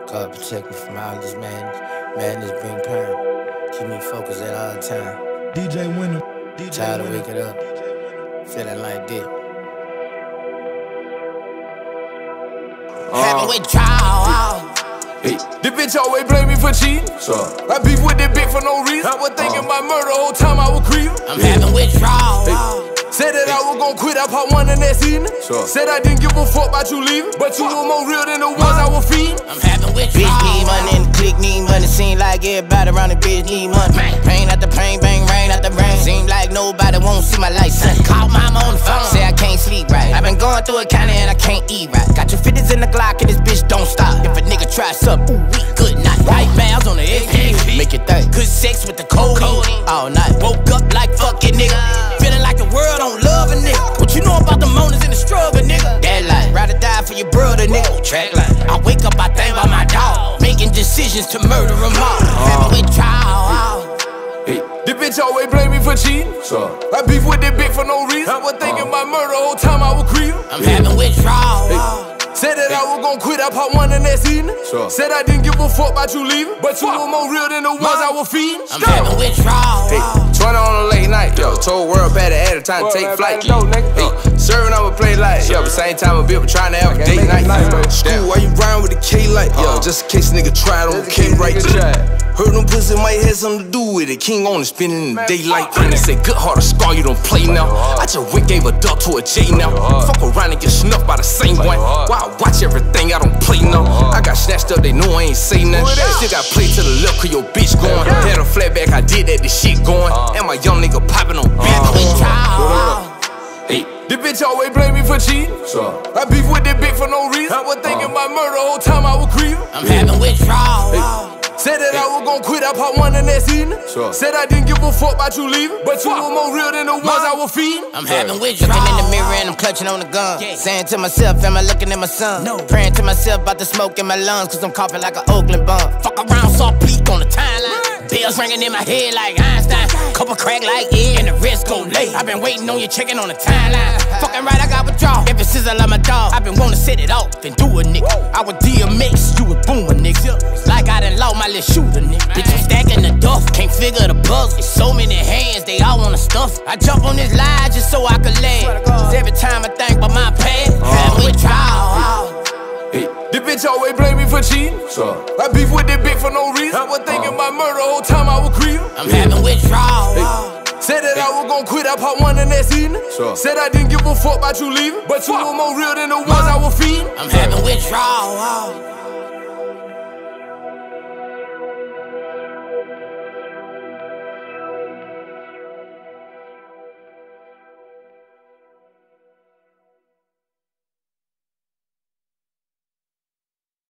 God protect me from all this madness. Madness bring pain. Keep me focused at all time. DJ Winner. Tired of waking up, feeling like this. Having withdrawals. Hey, this bitch always blame me for cheating. I beef with this bitch for no reason. I was thinking about murder the whole time I was creeping. I'm having withdrawals. Said that I was gon' quit, I popped one the next evening. Said I didn't give a fuck about you leaving, but you were more real than the ones I was feeding. I'm having withdrawals. Bitch need money and the clique need money. Seem like everybody around the bitch need money. Pain after pain, bang, rain after rain. Seem like nobody won't see my light, son. Call mama on the phone. Say I can't sleep right. I've been going through a county and I can't eat right. Got 250s in the Glock and this bitch don't stop. If a nigga try something, ooh, we good night. Nightmares on the XP, make it think. Good sex with the codeine all night. Woke up like fuck it, nigga. Feeling like the world don't love a nigga. What you know about the moaners and the struggle, nigga? That life, rather die for your brother, nigga. Track line. I wake up, I think about my dog, making decisions to murder them all. Having withdrawals. Hey, this bitch always blame me for cheating. I beef with this bitch for no reason. I was thinking about murder the whole time I was creeping. I'm having withdrawals. Said that I was gon' quit, I popped one the next evening. Said I didn't give a fuck about you leaving, but you were more real than the ones I was feeding. I'm having withdrawals. Hey, 20 on a late night, yo. Told world better at a time to take flight. Serving I'ma play light, yo. But same time a bit, but trying to have a date night. School, why you riding with a K light, yo? Just in case nigga tried on the K right. Heard them pussy might have something to do with it. King on it, spinning in the daylight. They say good heart or scar, you don't play now. I just went gave a duck to a J now. Fuck around and get snuffed by the same one. Why I watch everything, I don't play now. I got snatched up, they know I ain't say nothing. Still got played to the left, cause your bitch going. Had a flat back, I did that, the shit going. And my young nigga popping on bitch. Hey, this bitch always blame me for cheating. I beef with this bitch for no reason. I was thinking about murder the whole time I was creeping. I'm having withdrawals. Said that I was gon' quit, I popped one the next evening. Said I didn't give a fuck about you leaving, but you were more real than the ones I was feeding. I'm having withdrawals. Looking in the mirror and I'm clutching on the gun. Saying to myself, am I looking at my son? Praying to myself about the smoke in my lungs, cause I'm coughing like an Oakland bum. Fuck around, saw bleak on the timeline. Bells ringing in my head like Einstein. Couple crack like Ed and the rest go late. I've been waiting on you checking on the timeline. Fucking right, I got withdrawal. Ever since I love my dog, I've been wanting to set it off and do a nigga. I was DMX, you was boomer nigga. Like I done lost my little shooter nigga. Bitch, I'm stacking the duff, can't figure the puzzle. It's so many hands, they all wanna stuff. I jump on this line just so I can laugh. Cause every time I think about my past, having withdrawals. Hey, this bitch always blame me for cheating. I beef with this bitch for no reason. I was thinking about murder the whole time I was creeping. I'm having withdrawals. Said that I was gon' quit, I popped one the next evening. Said I didn't give a fuck about you leaving, but you were more real than the ones I was feeding. I'm having withdrawals.